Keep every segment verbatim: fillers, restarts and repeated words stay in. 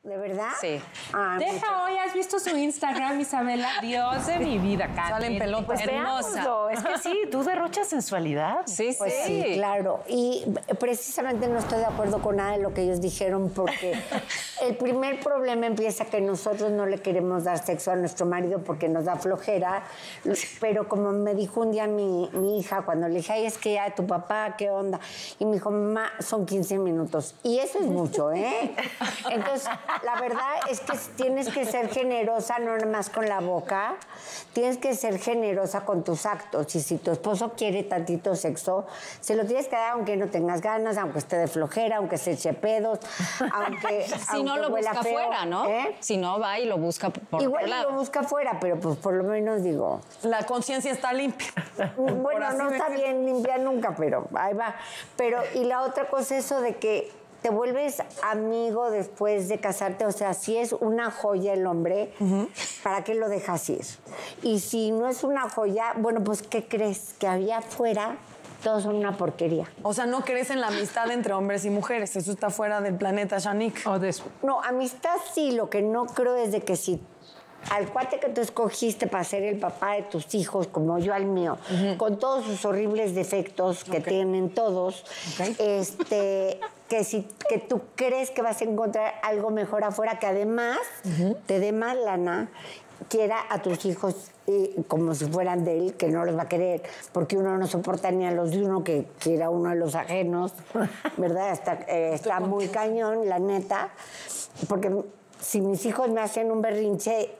¿De verdad? Sí. Ah, Deja mucho. hoy, ¿has visto su Instagram, Isabela? Dios de mi vida, Karen. Salen pelotas. Pues Hermosa. veámoslo. Es que sí, tú derrochas sensualidad. Sí, Pues sí, claro. Y precisamente no estoy de acuerdo con nada de lo que ellos dijeron porque el primer problema empieza que nosotros no le queremos dar sexo a nuestro marido porque nos da flojera. Pero como me dijo un día mi, mi hija cuando le dije, ay, es que ya tu papá, ¿qué onda? Y me dijo, mamá, son quince minutos. Y eso es mucho, ¿eh? Entonces, la verdad es que tienes que ser generosa, no nada más con la boca. Tienes que ser generosa con tus actos. Y si tu esposo quiere tantito sexo, se lo tienes que dar aunque no tengas ganas, aunque esté de flojera, aunque se eche pedos, aunque Si no aunque lo huela busca feo, afuera, ¿no? ¿eh? Si no, va y lo busca por Igual otro lado. lo busca afuera, pero pues por lo menos digo... La conciencia está limpia. Bueno, no está decirlo. bien limpia nunca, pero ahí va. Pero, y la otra cosa es eso de que te vuelves amigo después de casarte. O sea, si es una joya el hombre, ¿para qué lo dejas ir? Y si no es una joya, bueno, pues, ¿qué crees? Que había afuera todos son una porquería. O sea, no crees en la amistad entre hombres y mujeres. Eso está fuera del planeta, Shanique. O des- No, amistad sí, lo que no creo es de que si al cuate que tú escogiste para ser el papá de tus hijos, como yo al mío, con todos sus horribles defectos que tienen todos, este, que si que tú crees que vas a encontrar algo mejor afuera, que además te dé más lana, quiera a tus hijos eh, como si fueran de él, que no los va a querer, porque uno no soporta ni a los de uno que quiera uno de los ajenos, ¿verdad? Está, eh, está muy cañón, la neta, porque si mis hijos me hacen un berrinche,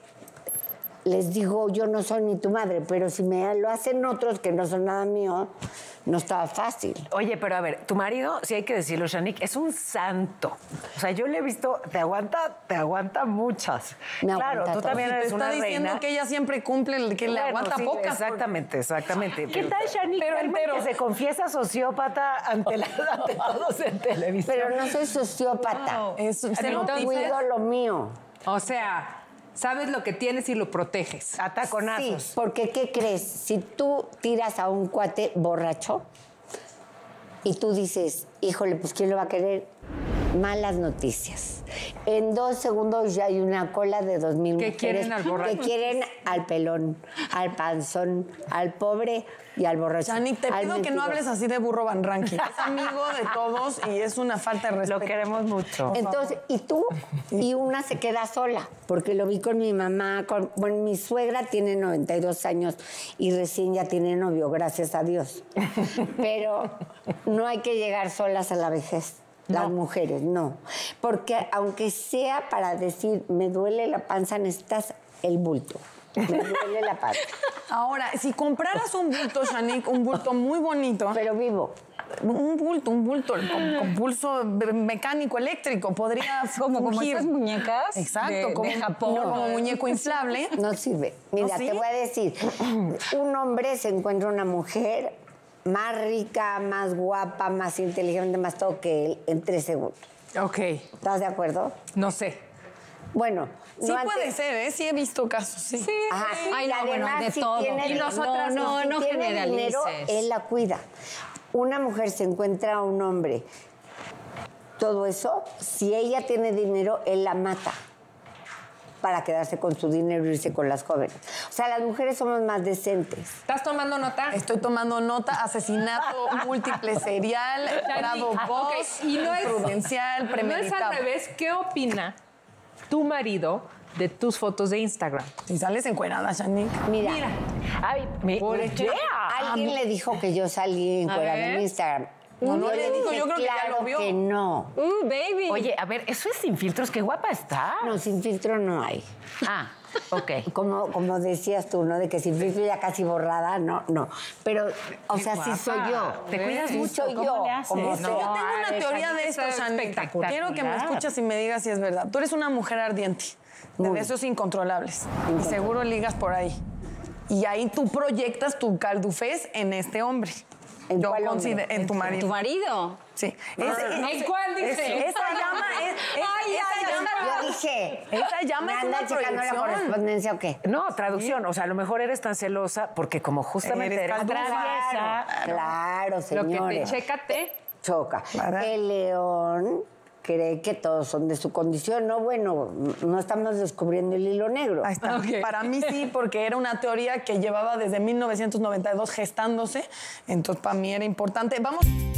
les digo, yo no soy ni tu madre, pero si me lo hacen otros que no son nada mío, no estaba fácil. Oye, pero a ver, tu marido, sí hay que decirlo, Shanique, es un santo. O sea, yo le he visto, te aguanta, te aguanta muchas. Me claro, aguanta tú todo. también Te eres está una diciendo reina. que ella siempre cumple, el que le Bueno, aguanta sí, pocas. Exactamente, exactamente. ¿Qué tal, Shanique? Pero Realmente entero. que se confiesa sociópata ante, la, ante todos en televisión. Pero no soy sociópata. Es No celotiza. cuido lo mío. O sea, sabes lo que tienes y lo proteges. Sí, Ataconazos. porque ¿qué crees? Si tú tiras a un cuate borracho y tú dices, híjole, pues ¿quién lo va a querer? Malas noticias. En dos segundos ya hay una cola de dos mil ¿Qué mujeres quieren al borracho? que quieren al pelón, al panzón, al pobre y al borracho. Shanique, te al pido que no mentiroso. hables así de burro Van Ranking. Es amigo de todos y es una falta de respeto. Lo queremos mucho. Entonces, y tú, y una se queda sola, porque lo vi con mi mamá, con, bueno, mi suegra tiene noventa y dos años y recién ya tiene novio, gracias a Dios. Pero no hay que llegar solas a la vejez, las mujeres, no. Porque aunque sea para decir, me duele la panza, necesitas el bulto. Me duele la panza. Ahora, si compraras un bulto, Shanique, un bulto muy bonito, Pero vivo. un bulto, un bulto con, con pulso mecánico, eléctrico, podría Como, como fungir. estas muñecas Exacto, de, como, de Japón. no, como muñeco inflable. No sirve. Mira, ¿No, sí? te voy a decir, un hombre se encuentra una mujer más rica, más guapa, más inteligente, más todo que él en tres segundos. Ok, ¿Estás de acuerdo? no sé. Bueno, Sí no puede antes- ser, ¿eh? Sí he visto casos, sí. Sí. Ajá. Ay, Y no, bueno, además, de si todo. tiene Y di- nosotras no, no, si no tiene dinero, generalices. él la cuida. Una mujer se encuentra a un hombre. Todo eso, si ella tiene dinero, él la mata para quedarse con su dinero y irse con las jóvenes. O sea, las mujeres somos más decentes. ¿Estás tomando nota? Estoy tomando nota, asesinato múltiple serial, grado Ah, dos, ok, y no es- prudencial, No es premeditado. al revés. ¿Qué opina tu marido de tus fotos de Instagram? Si sales encuerada, Shanique. Mira, Ay, mi, Por yeah. ejemplo, alguien le dijo que yo salí encuerada ver. en Instagram. No, no Yo le digo, dije, yo creo que ya claro lo vio. que no. Uh, baby. Oye, a ver, eso es sin filtros, qué guapa está. No, sin filtro no hay. Ah, ok. Como, como decías tú, ¿no? De que sin filtro ya casi borrada, no, no. Pero, o sea, sí soy yo. Te cuidas Sí mucho, soy ¿cómo yo. le haces? Como No, sea. Yo tengo una Alex, teoría de Shanique, esto, es Shanique. espectacular. Quiero que me escuches y me digas si es verdad. Tú eres una mujer ardiente, de Muy. deseos incontrolables. Y seguro ligas por ahí. Y ahí tú proyectas tu caldufez en este hombre. ¿En Yo cuál hombre? considero- en tu ¿Tu marido. marido? Sí. ¿En cuál dice? Esa llama es, es- Ay, esa ay, llama, Yo dije, esa llama ¿me es anda una checando la proyección. correspondencia o qué? No, traducción. O sea, a lo mejor eres tan celosa porque como justamente Eres eres, caldufa. traviesa. Claro, Lo que te señores. chécate. Choca. ¿Verdad? El león cree que todos son de su condición. No, bueno, no estamos descubriendo el hilo negro. Ahí está. Para mí sí, porque era una teoría que llevaba desde mil novecientos noventa y dos gestándose. Entonces, para mí era importante. Vamos...